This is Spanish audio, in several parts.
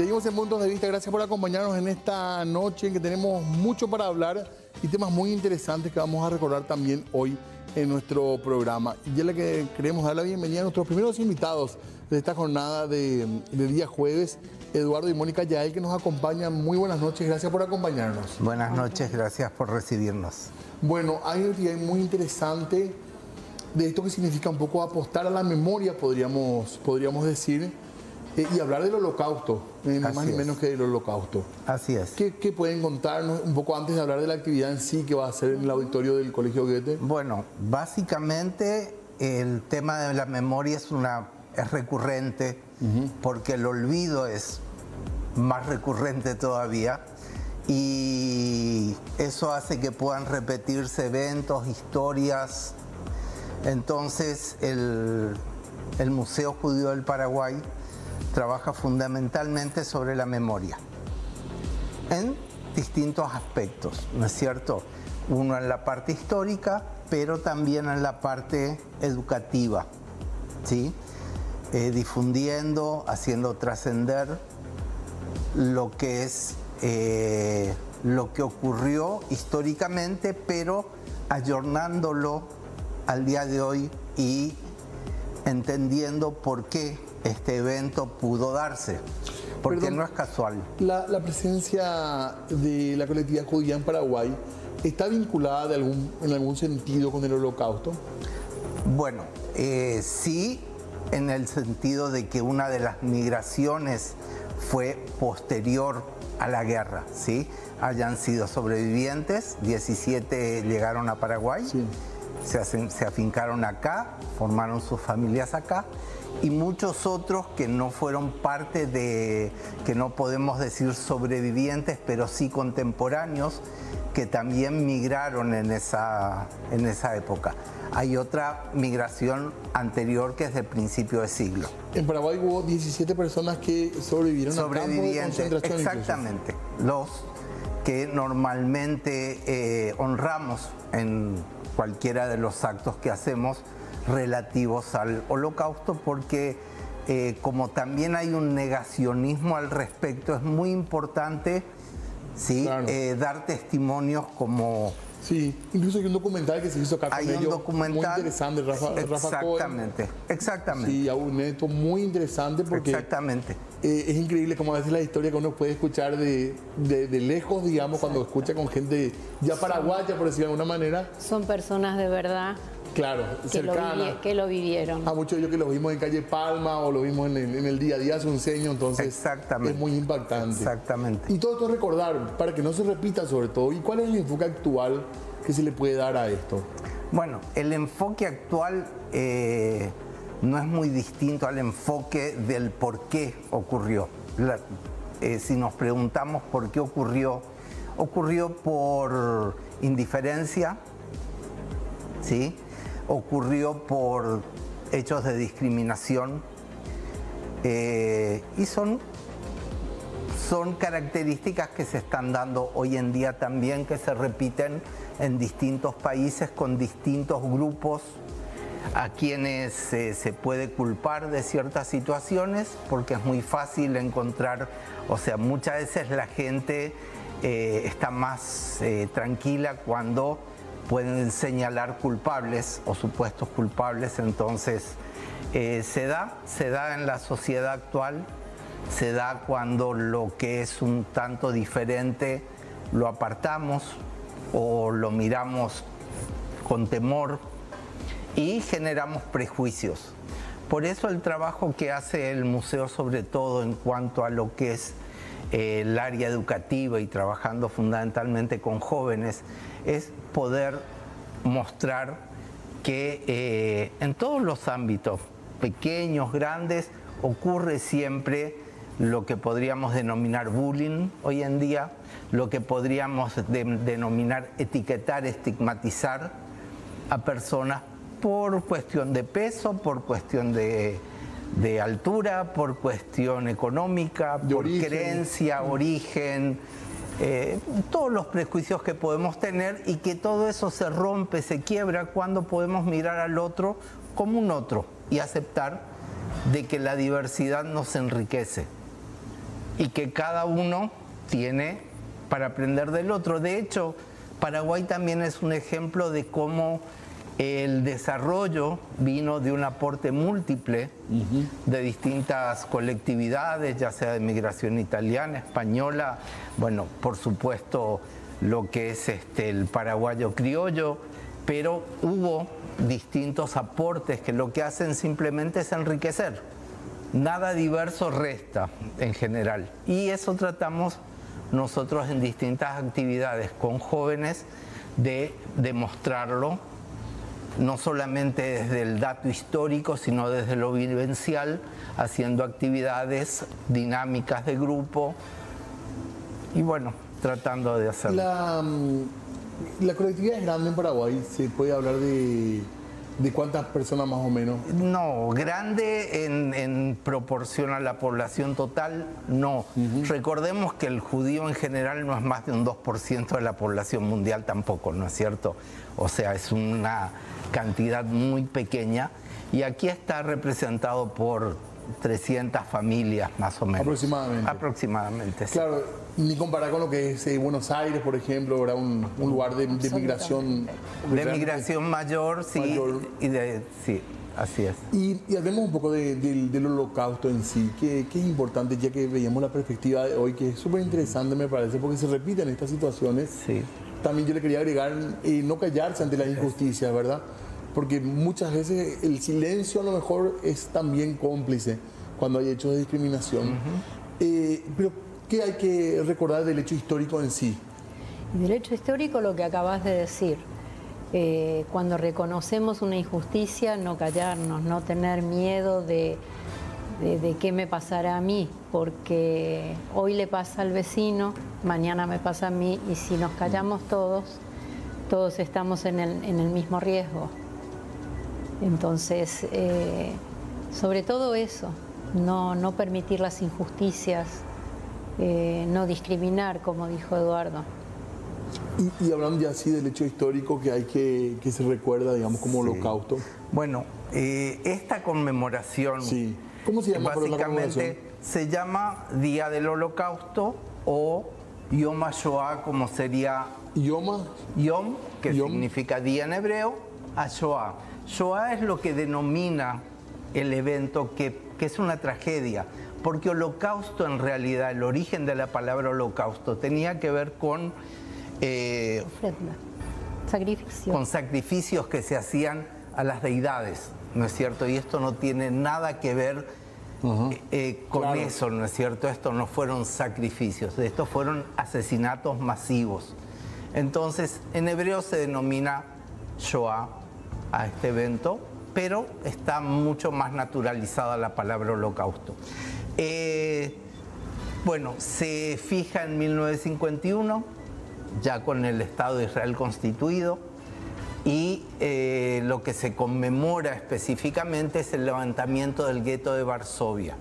Seguimos en Puntos de Vista. Gracias por acompañarnos en esta noche en que tenemos mucho para hablar y temas muy interesantes que vamos a recordar también hoy en nuestro programa. Y ya le queremos dar la bienvenida a nuestros primeros invitados de esta jornada de día jueves, Eduardo y Mónica Yael, que nos acompañan. Muy buenas noches, gracias por acompañarnos. Buenas noches, gracias por recibirnos. Bueno, hay una actividad muy interesante de esto que significa un poco apostar a la memoria, podríamos decir, y hablar del holocausto, más ni menos que del holocausto. Así es. ¿Qué pueden contarnos un poco antes de hablar de la actividad en sí que va a ser en el auditorio del Colegio Goethe? Bueno, básicamente el tema de la memoria es recurrente, porque el olvido es más recurrente todavía, y eso hace que puedan repetirse eventos, historias. Entonces el Museo Judío del Paraguay trabaja fundamentalmente sobre la memoria en distintos aspectos, ¿no es cierto? Uno en la parte histórica, pero también en la parte educativa, ¿sí? Difundiendo, haciendo trascender lo que es lo que ocurrió históricamente, pero ayornándolo al día de hoy y entendiendo por qué este evento pudo darse, porque no es casual. La presencia de la colectividad judía en Paraguay ¿está vinculada en algún sentido con el holocausto? Bueno, sí, en el sentido de que una de las migraciones fue posterior a la guerra, ¿sí? Hayan sido sobrevivientes, 17 llegaron a Paraguay, sí. Se afincaron acá, formaron sus familias acá, y muchos otros que no fueron parte de, que no podemos decir sobrevivientes, pero sí contemporáneos, que también migraron en esa época. Hay otra migración anterior que es del principio de siglo. En Paraguay hubo 17 personas que sobrevivieron a campos de concentración. Exactamente, los que normalmente honramos en cualquiera de los actos que hacemos relativos al holocausto, porque como también hay un negacionismo al respecto, es muy importante, ¿sí? Claro. Dar testimonios como... Sí, incluso hay un documental que se hizo acá con ellos, un documental muy interesante, Rafa exactamente, Cohen. Exactamente. Sí, un neto muy interesante porque exactamente. Es increíble como a veces la historia que uno puede escuchar de lejos, digamos, cuando escucha con gente ya paraguaya, por decirlo de alguna manera. Son personas de verdad. Claro, cercanas. Que lo vivieron. A muchos de ellos que los vimos en calle Palma o lo vimos en el día a día asunceño, entonces exactamente. Es muy impactante. Exactamente. Y todo esto recordar, para que no se repita sobre todo, ¿y cuál es el enfoque actual que se le puede dar a esto? Bueno, el enfoque actual no es muy distinto al enfoque del por qué ocurrió. Si nos preguntamos por qué ocurrió por indiferencia, ¿sí? Ocurrió por hechos de discriminación, y son características que se están dando hoy en día también, que se repiten en distintos países con distintos grupos a quienes se puede culpar de ciertas situaciones, porque es muy fácil encontrar, o sea, muchas veces la gente está más tranquila cuando pueden señalar culpables o supuestos culpables. Entonces se da en la sociedad actual, se da cuando lo que es un tanto diferente lo apartamos o lo miramos con temor y generamos prejuicios. Por eso el trabajo que hace el museo, sobre todo en cuanto a lo que es el área educativa y trabajando fundamentalmente con jóvenes, es poder mostrar que en todos los ámbitos, pequeños, grandes, ocurre siempre lo que podríamos denominar bullying hoy en día, lo que podríamos denominar etiquetar, estigmatizar a personas por cuestión de peso, por cuestión de altura, por cuestión económica, por creencia, origen, todos los prejuicios que podemos tener, y que todo eso se rompe, se quiebra cuando podemos mirar al otro como un otro y aceptar de que la diversidad nos enriquece. y que cada uno tiene para aprender del otro. De hecho, Paraguay también es un ejemplo de cómo el desarrollo vino de un aporte múltiple de distintas colectividades, ya sea de migración italiana, española, bueno, por supuesto lo que es el paraguayo criollo, pero hubo distintos aportes que lo que hacen simplemente es enriquecer. Nada diverso resta en general. Y eso tratamos nosotros en distintas actividades con jóvenes de demostrarlo, no solamente desde el dato histórico, sino desde lo vivencial, haciendo actividades dinámicas de grupo y bueno, tratando de hacerlo. La colectividad es grande en Paraguay, ¿se puede hablar de cuántas personas más o menos? No, grande en proporción a la población total, no. Recordemos que el judío en general no es más de un 2% de la población mundial tampoco, ¿no es cierto? O sea, es una cantidad muy pequeña y aquí está representado por 300 familias más o menos. Aproximadamente. Aproximadamente, sí. Claro, ni comparar con lo que es Buenos Aires, por ejemplo, era un lugar de migración. De migración mayor, sí. Mayor. Sí, así es. Y hablemos un poco del holocausto en sí, que es importante, ya que veíamos la perspectiva de hoy, que es súper interesante me parece, porque se repiten estas situaciones. Sí. También yo le quería agregar, no callarse ante las injusticias, ¿verdad? Porque muchas veces el silencio a lo mejor es también cómplice cuando hay hechos de discriminación. Pero, ¿qué hay que recordar del hecho histórico en sí? Del hecho histórico, lo que acabas de decir. Cuando reconocemos una injusticia, no callarnos, no tener miedo de qué me pasará a mí, porque hoy le pasa al vecino, mañana me pasa a mí, y si nos callamos todos estamos en el mismo riesgo. Entonces, sobre todo eso, no permitir las injusticias, no discriminar, como dijo Eduardo. Y hablando ya así del hecho histórico que hay que se recuerda, digamos, como holocausto. Bueno, esta conmemoración, sí. ¿Cómo se llama? básicamente se llama Día del Holocausto o Yom HaShoah, como sería Yom, que significa día en hebreo, HaShoah. Shoah es lo que denomina el evento que es una tragedia, porque holocausto en realidad, el origen de la palabra holocausto tenía que ver con ofrenda, sacrificio. Con sacrificios que se hacían a las deidades, ¿no es cierto? Y esto no tiene nada que ver con eso, ¿no es cierto? Esto no fueron sacrificios, estos fueron asesinatos masivos. Entonces, en hebreo se denomina Shoah a este evento, pero está mucho más naturalizada la palabra holocausto. Bueno, se fija en 1951, ya con el Estado de Israel constituido, y lo que se conmemora específicamente es el levantamiento del gueto de Varsovia.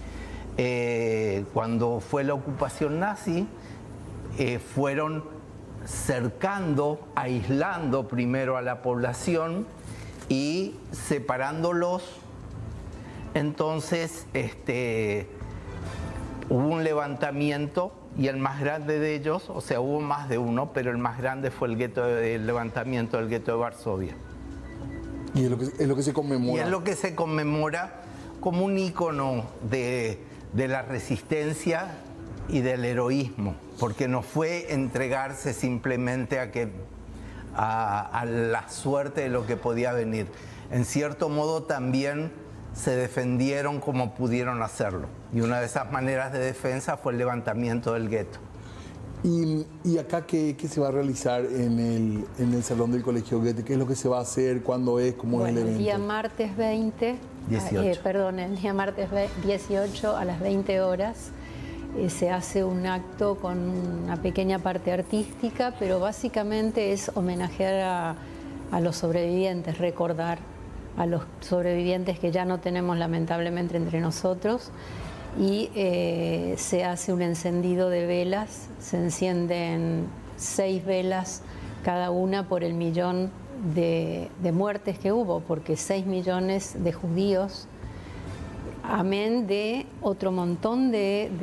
Cuando fue la ocupación nazi, fueron cercando, aislando primero a la población y separándolos. Entonces hubo un levantamiento y el más grande de ellos, o sea, hubo más de uno, pero el más grande fue el levantamiento del gueto de Varsovia. Y es lo que se conmemora. Y es lo que se conmemora como un ícono de la resistencia y del heroísmo, porque no fue entregarse simplemente a la suerte de lo que podía venir. En cierto modo también se defendieron como pudieron hacerlo. Y una de esas maneras de defensa fue el levantamiento del gueto. ¿Y acá qué se va a realizar en el Salón del Colegio Goethe? ¿Qué es lo que se va a hacer? ¿Cuándo es? ¿Cómo es el evento? El día martes 20, 18. el día martes 18 a las 20 horas se hace un acto con una pequeña parte artística, pero básicamente es homenajear a los sobrevivientes, recordar a los sobrevivientes que ya no tenemos lamentablemente entre nosotros, y se hace un encendido de velas, se encienden 6 velas cada una por el millón de muertes que hubo, porque 6 millones de judíos, amén de otro montón de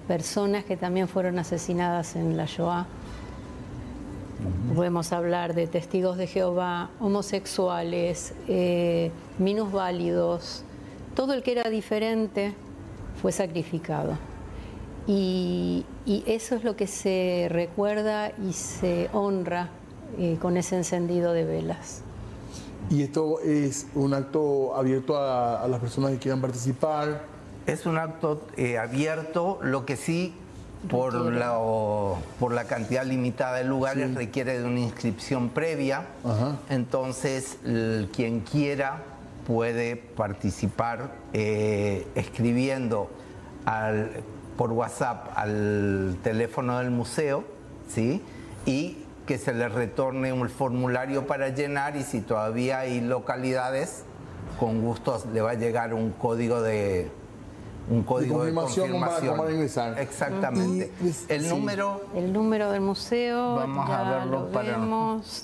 personas que también fueron asesinadas en la Shoah. Podemos hablar de testigos de Jehová, homosexuales, minusválidos. Todo el que era diferente fue sacrificado. Y eso es lo que se recuerda y se honra con ese encendido de velas. ¿Y esto es un acto abierto a las personas que quieran participar? Es un acto abierto, lo que sí, por la cantidad limitada de lugares, requiere de una inscripción previa. Ajá. Entonces, quien quiera puede participar escribiendo por WhatsApp al teléfono del museo, ¿sí? Y que se le retorne un formulario para llenar, y si todavía hay localidades, con gusto le va a llegar un código de confirmación. Para ingresar. Exactamente. El número del museo, vamos a verlo vemos.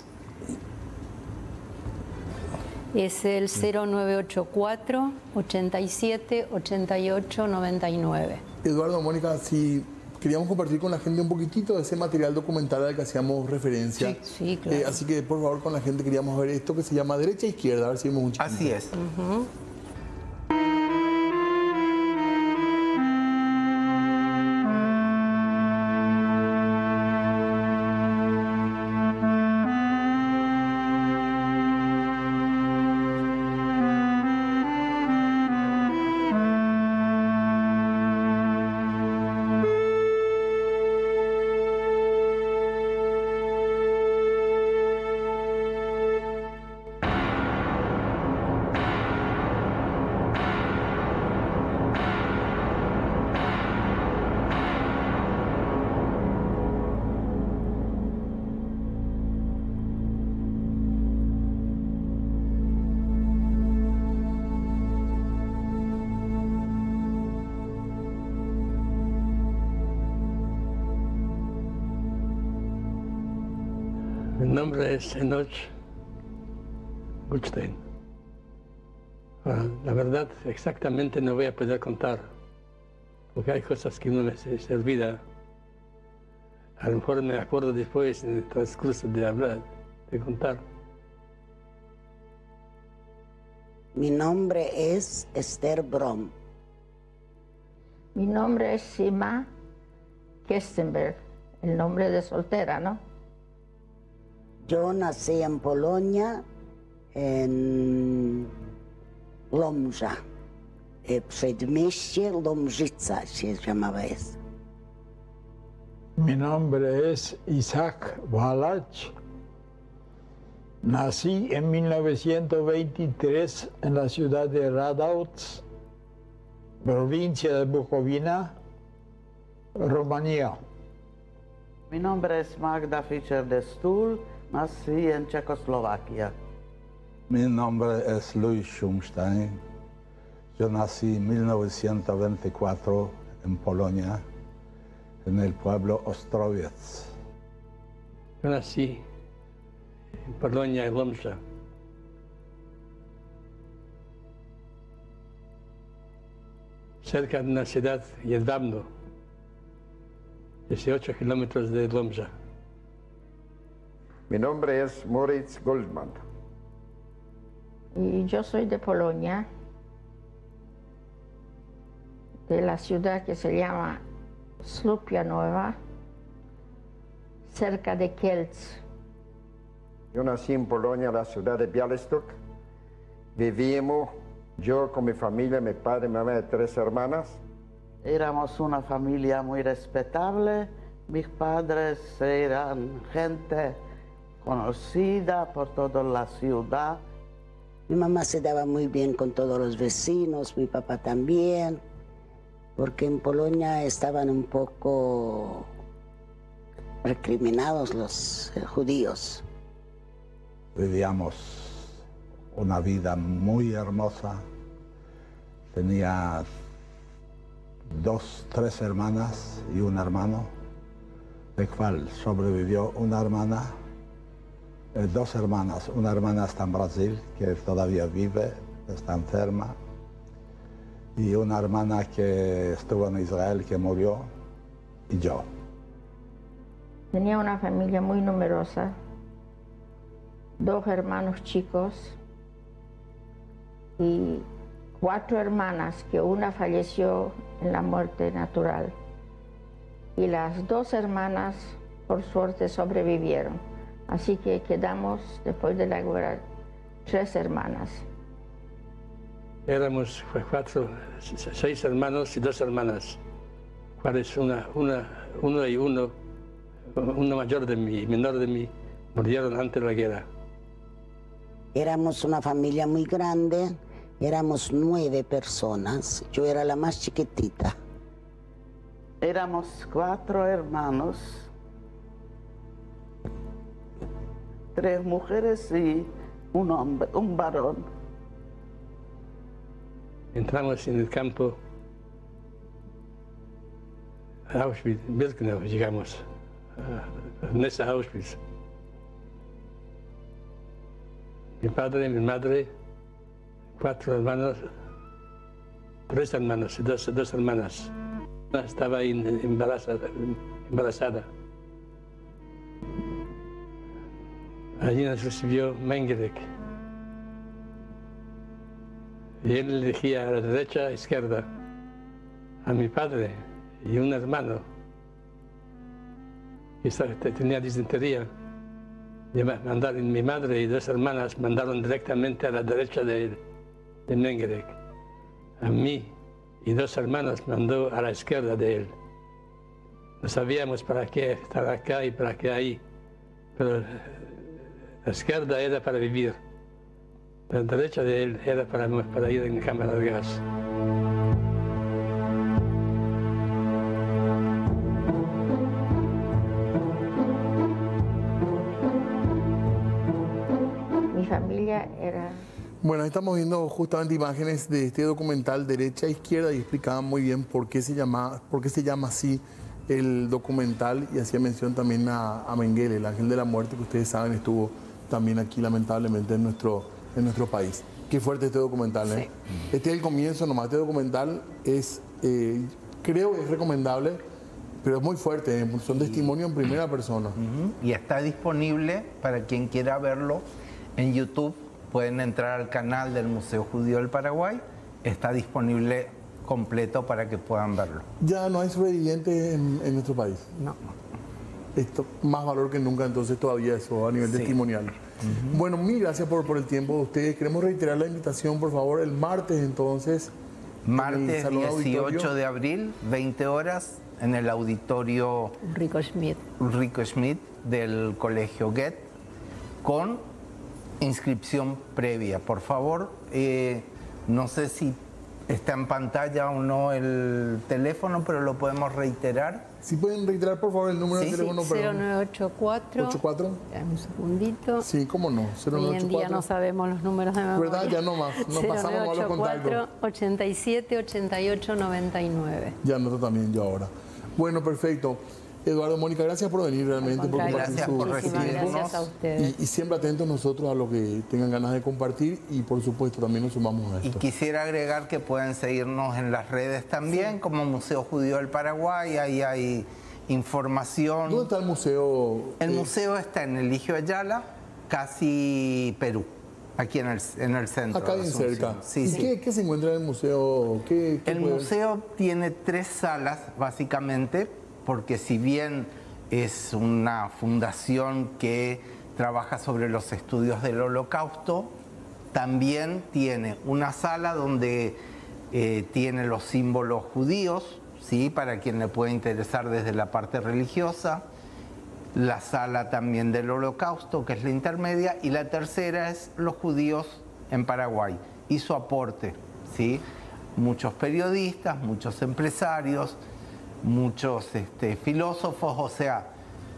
Es el 0984 87 88 99. Eduardo, Mónica, si queríamos compartir con la gente un poquitito de ese material documental al que hacíamos referencia. Sí, claro. Así que, por favor, con la gente queríamos ver esto que se llama Derecha e Izquierda, a ver si vemos un chiquito. Así es. Mi nombre es Enoch Goldstein. La verdad, exactamente no voy a poder contar, porque hay cosas que uno se olvida. A lo mejor me acuerdo después, en el transcurso de hablar, de contar. Mi nombre es Esther Brom. Mi nombre es Sima Kestenberg, el nombre de soltera, ¿no? Yo nací en Polonia, en Lomża, przedmieście Lomżyca se llamaba eso. Mi nombre es Isaac Wallach. Nací en 1923 en la ciudad de Radauts, provincia de Bucovina, Rumanía. Mi nombre es Magda Fischer de Stuhl, nací en Checoslovaquia. Mi nombre es Luis Schumstein. Yo nací en 1924 en Polonia, en el pueblo Ostrowiec. Yo nací en Polonia, en Lomża. Cerca de una ciudad, Jedwabno, 18 kilómetros de Lomża. Mi nombre es Moritz Goldman. Y yo soy de Polonia, de la ciudad que se llama Słupia Nueva, cerca de Kielce. Yo nací en Polonia, la ciudad de Białystok. Vivíamos, yo con mi familia, mi padre, mi mamá y 3 hermanas. Éramos una familia muy respetable. Mis padres eran gente conocida por toda la ciudad. Mi mamá se daba muy bien con todos los vecinos, mi papá también, porque en Polonia estaban un poco recriminados los judíos. Vivíamos una vida muy hermosa. Tenía 2, 3 hermanas y un hermano, de cual sobrevivió una hermana, 2 hermanas. Una hermana está en Brasil, que todavía vive, está enferma, y una hermana que estuvo en Israel, que murió, y yo. Tenía una familia muy numerosa, 2 hermanos chicos y 4 hermanas, que una falleció en la muerte natural. Y las 2 hermanas, por suerte, sobrevivieron. Así que quedamos, después de la guerra, 3 hermanas. Éramos 6 hermanos y 2 hermanas. Cuales uno y uno mayor de mí y menor de mí, murieron antes de la guerra. Éramos una familia muy grande, éramos 9 personas. Yo era la más chiquitita. Éramos 4 hermanos, 3 mujeres y un hombre, un varón. Entramos en el campo a Auschwitz, Birkenau, llegamos a esa Auschwitz. Mi padre, mi madre, 4 hermanos, 3 hermanos y 2 hermanas. Estaba ahí embarazada. Allí nos recibió Mengele. Y él elegía a la derecha, a la izquierda, a mi padre y un hermano que tenía disentería. Mi madre y 2 hermanas mandaron directamente a la derecha de Mengele. A mí y 2 hermanos mandó a la izquierda de él. No sabíamos para qué estar acá y para qué ahí, pero la izquierda era para vivir. La derecha de él era para ir en cámara de gas. Mi familia era... Bueno, estamos viendo justamente imágenes de este documental derecha e izquierda y explicaban muy bien por qué se llama así el documental, y hacía mención también a Mengele, el ángel de la muerte, que ustedes saben estuvo también aquí lamentablemente en nuestro país. Qué fuerte este documental, ¿eh? Sí. Este es el comienzo nomás. Este documental es, creo que es recomendable, pero es muy fuerte, ¿eh? Son testimonios en primera persona. Y está disponible para quien quiera verlo en YouTube. Pueden entrar al canal del Museo Judío del Paraguay. Está disponible completo para que puedan verlo. Ya no hay sobrevivientes en nuestro país. No. Esto, más valor que nunca entonces todavía eso a nivel testimonial. Bueno, mil gracias por el tiempo de ustedes. Queremos reiterar la invitación, por favor, el martes entonces. Martes 18 de abril, 20 horas, en el auditorio Ulrico Schmidt del Colegio Goethe, con inscripción previa. Por favor, no sé si está en pantalla o no el teléfono, pero lo podemos reiterar. Si pueden reiterar, por favor, el número de teléfono. 0984. 84. Un segundito. Sí, cómo no. 0984. Hoy en día no sabemos los números de memoria. ¿Verdad? Ya no más. Nos pasamos a los contactos. 87 88 99. Ya anoto también yo ahora. Bueno, perfecto. Eduardo, Mónica, gracias por venir realmente, por compartir por recibirnos. Gracias a ustedes. Y siempre atentos nosotros a lo que tengan ganas de compartir, y por supuesto también nos sumamos a esto. Y quisiera agregar que pueden seguirnos en las redes también, como Museo Judío del Paraguay. Ahí hay información. ¿Dónde está el museo? El museo está en Eligio Ayala, casi Perú, aquí en el centro. Acá bien cerca. Sí, ¿Y sí. qué se encuentra en el museo? El museo tiene 3 salas, básicamente, porque si bien es una fundación que trabaja sobre los estudios del Holocausto, también tiene una sala donde tiene los símbolos judíos, ¿sí? Para quien le pueda interesar desde la parte religiosa, la sala también del Holocausto, que es la intermedia, y la tercera es los judíos en Paraguay y su aporte, ¿sí? Muchos periodistas, muchos empresarios, muchos filósofos, o sea,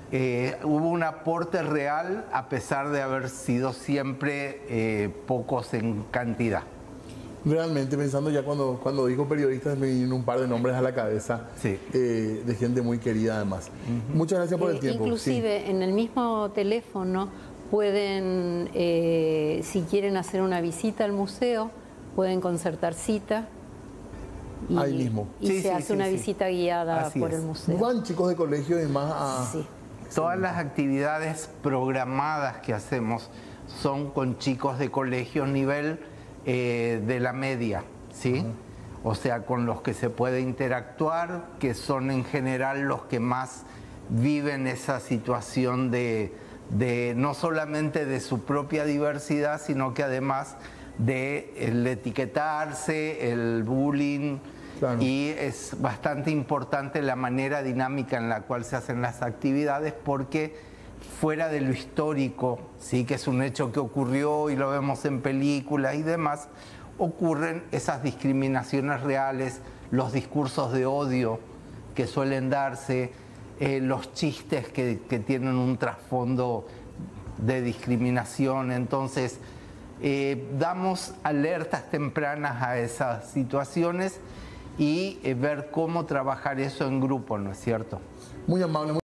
hubo un aporte real a pesar de haber sido siempre pocos en cantidad. Realmente, pensando ya cuando dijo periodistas, me vinieron un par de nombres a la cabeza, sí. De gente muy querida además. Muchas gracias por el tiempo. Inclusive en el mismo teléfono pueden, si quieren hacer una visita al museo, pueden concertar cita Ahí mismo. Y se hace una visita guiada por el museo. ¿Van chicos de colegio y demás a...? Sí. Todas las actividades programadas que hacemos son con chicos de colegio nivel de la media, ¿sí? O sea, con los que se puede interactuar, que son en general los que más viven esa situación de no solamente de su propia diversidad, sino que además de el etiquetarse, el bullying. Claro. Y es bastante importante la manera dinámica en la cual se hacen las actividades, porque fuera de lo histórico, sí, que es un hecho que ocurrió y lo vemos en películas y demás, ocurren esas discriminaciones reales, los discursos de odio que suelen darse, los chistes que tienen un trasfondo de discriminación. Entonces, damos alertas tempranas a esas situaciones y ver cómo trabajar eso en grupo, ¿no es cierto? Muy amable.